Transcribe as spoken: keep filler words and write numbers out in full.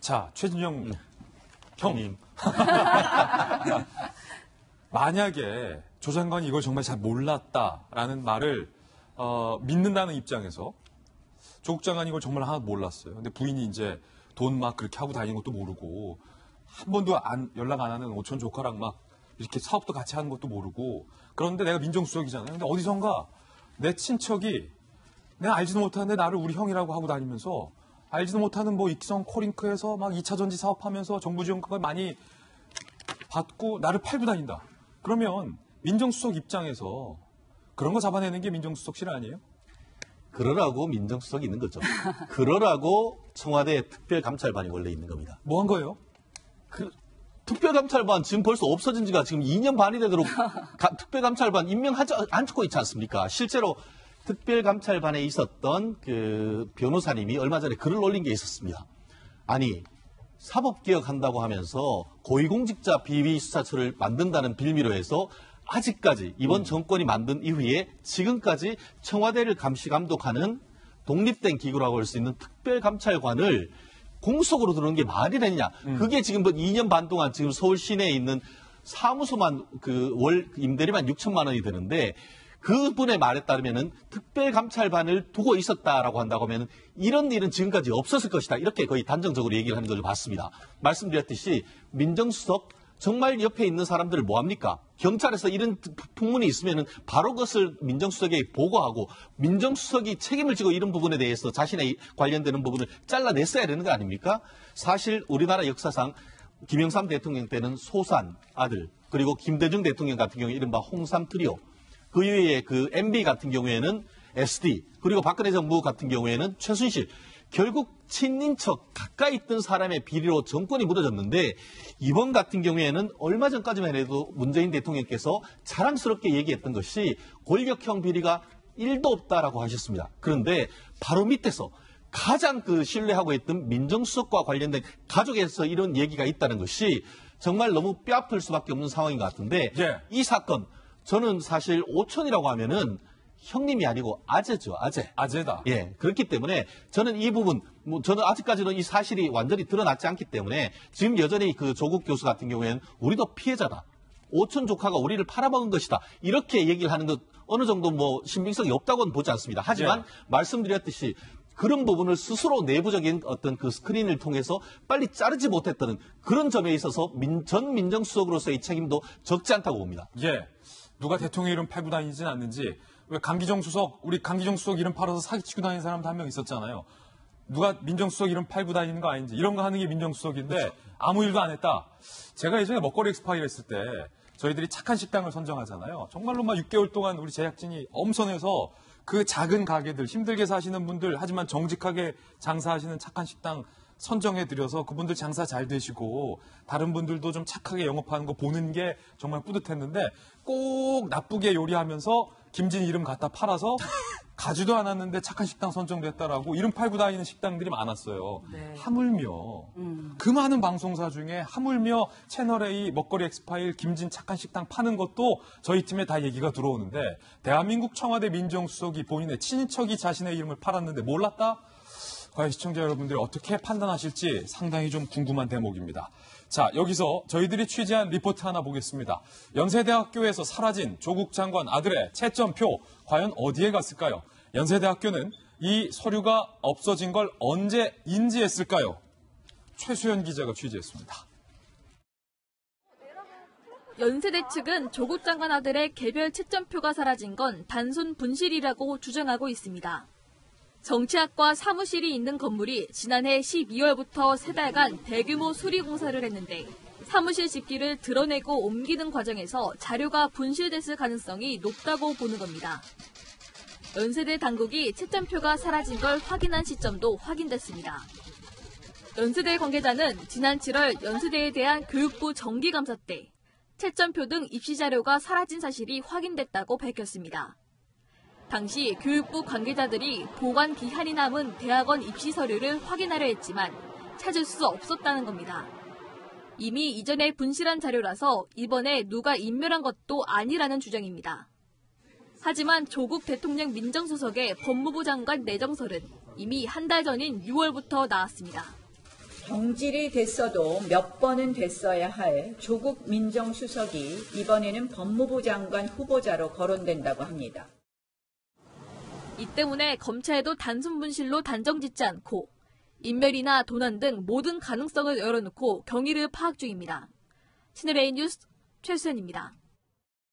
자, 최진영 음. 형님. 만약에 조 장관이 이걸 정말 잘 몰랐다라는 말을 어, 믿는다는 입장에서 조국 장관이 이걸 정말 하나도 몰랐어요. 근데 부인이 이제 돈 막 그렇게 하고 다니는 것도 모르고 한 번도 안, 연락 안 하는 오촌 조카랑 막 이렇게 사업도 같이 하는 것도 모르고 그런데 내가 민정수석이잖아요. 근데 어디선가 내 친척이 내가 알지도 못하는데 나를 우리 형이라고 하고 다니면서 알지도 못하는 뭐 익성 코링크에서 막 이 차 전지 사업하면서 정부 지원금을 많이 받고 나를 팔고 다닌다. 그러면 민정수석 입장에서 그런 거 잡아내는 게 민정수석실 아니에요? 그러라고 민정수석이 있는 거죠. 그러라고 청와대 특별감찰반이 원래 있는 겁니다. 뭐 한 거예요? 그, 특별감찰반 지금 벌써 없어진 지가 지금 이 년 반이 되도록 가, 특별감찰반 임명하지 않고 있지 않습니까? 실제로 특별감찰반에 있었던 그 변호사님이 얼마 전에 글을 올린 게 있었습니다. 아니, 사법개혁한다고 하면서 고위공직자 비위수사처를 만든다는 빌미로 해서 아직까지 이번 정권이 만든 이후에 지금까지 청와대를 감시 감독하는 독립된 기구라고 할 수 있는 특별감찰관을 공석으로 들어오는 게 말이 되느냐. 음. 그게 지금 이 년 반 동안 지금 서울 시내에 있는 사무소만 그 월 임대료만 육천만 원이 되는데 그분의 말에 따르면은 특별감찰반을 두고 있었다라고 한다고 하면 이런 일은 지금까지 없었을 것이다. 이렇게 거의 단정적으로 얘기를 하는 걸 봤습니다. 말씀드렸듯이 민정수석 정말 옆에 있는 사람들을 뭐합니까? 경찰에서 이런 풍문이 있으면은 바로 그것을 민정수석에게 보고하고 민정수석이 책임을 지고 이런 부분에 대해서 자신의 관련되는 부분을 잘라냈어야 되는 거 아닙니까? 사실 우리나라 역사상 김영삼 대통령 때는 소산 아들 그리고 김대중 대통령 같은 경우에 이른바 홍삼 트리오 그 이후에 그 엠비 같은 경우에는 에스디 그리고 박근혜 정부 같은 경우에는 최순실 결국 친인척 가까이 있던 사람의 비리로 정권이 무너졌는데 이번 같은 경우에는 얼마 전까지만 해도 문재인 대통령께서 자랑스럽게 얘기했던 것이 권력형 비리가 일도 없다라고 하셨습니다. 그런데 바로 밑에서 가장 그 신뢰하고 있던 민정수석과 관련된 가족에서 이런 얘기가 있다는 것이 정말 너무 뼈아플 수밖에 없는 상황인 것 같은데 예. 이 사건 저는 사실 오촌이라고 하면은 형님이 아니고 아재죠, 아재. 아재다. 예, 그렇기 때문에 저는 이 부분, 뭐 저는 아직까지는 이 사실이 완전히 드러났지 않기 때문에 지금 여전히 그 조국 교수 같은 경우에는 우리도 피해자다. 오촌 조카가 우리를 팔아먹은 것이다. 이렇게 얘기를 하는 것 어느 정도 뭐 신빙성이 없다고는 보지 않습니다. 하지만 예. 말씀드렸듯이 그런 부분을 스스로 내부적인 어떤 그 스크린을 통해서 빨리 자르지 못했다는 그런 점에 있어서 민, 전 민정수석으로서의 책임도 적지 않다고 봅니다. 예. 누가 대통령 이름 팔고 다니진 않는지 왜 강기정 수석, 우리 강기정 수석 이름 팔아서 사기치고 다니는 사람도 한 명 있었잖아요. 누가 민정수석 이름 팔고 다니는 거 아닌지 이런 거 하는 게 민정수석인데 그렇죠. 아무 일도 안 했다. 제가 예전에 먹거리 엑스파일 했을 때 저희들이 착한 식당을 선정하잖아요. 정말로 막 육 개월 동안 우리 제작진이 엄선해서 그 작은 가게들, 힘들게 사시는 분들 하지만 정직하게 장사하시는 착한 식당 선정해드려서 그분들 장사 잘 되시고 다른 분들도 좀 착하게 영업하는 거 보는 게 정말 뿌듯했는데 꼭 나쁘게 요리하면서 김진 이름 갖다 팔아서 가지도 않았는데 착한 식당 선정됐다라고 이름 팔고 다니는 식당들이 많았어요. 네. 하물며 음. 그 많은 방송사 중에 하물며 채널A 먹거리 엑스파일 김진 착한 식당 파는 것도 저희 팀에 다 얘기가 들어오는데 대한민국 청와대 민정수석이 본인의 친인척이 자신의 이름을 팔았는데 몰랐다? 과연 시청자 여러분들이 어떻게 판단하실지 상당히 좀 궁금한 대목입니다. 자, 여기서 저희들이 취재한 리포트 하나 보겠습니다. 연세대학교에서 사라진 조국 장관 아들의 채점표 과연 어디에 갔을까요? 연세대학교는 이 서류가 없어진 걸 언제 인지했을까요? 최수연 기자가 취재했습니다. 연세대 측은 조국 장관 아들의 개별 채점표가 사라진 건 단순 분실이라고 주장하고 있습니다. 정치학과 사무실이 있는 건물이 지난해 십이월부터 세 달간 대규모 수리 공사를 했는데 사무실 집기를 드러내고 옮기는 과정에서 자료가 분실됐을 가능성이 높다고 보는 겁니다. 연세대 당국이 채점표가 사라진 걸 확인한 시점도 확인됐습니다. 연세대 관계자는 지난 칠월 연세대에 대한 교육부 정기감사 때 채점표 등 입시 자료가 사라진 사실이 확인됐다고 밝혔습니다. 당시 교육부 관계자들이 보관 기한이 남은 대학원 입시 서류를 확인하려 했지만 찾을 수 없었다는 겁니다. 이미 이전에 분실한 자료라서 이번에 누가 인멸한 것도 아니라는 주장입니다. 하지만 조국 대통령 민정수석의 법무부 장관 내정설은 이미 한 달 전인 유월부터 나왔습니다. 경질이 됐어도 몇 번은 됐어야 할 조국 민정수석이 이번에는 법무부 장관 후보자로 거론된다고 합니다. 이 때문에 검찰도 단순 분실로 단정짓지 않고 인멸이나 도난 등 모든 가능성을 열어놓고 경위를 파악 중입니다. 채널A 뉴스 최수연입니다.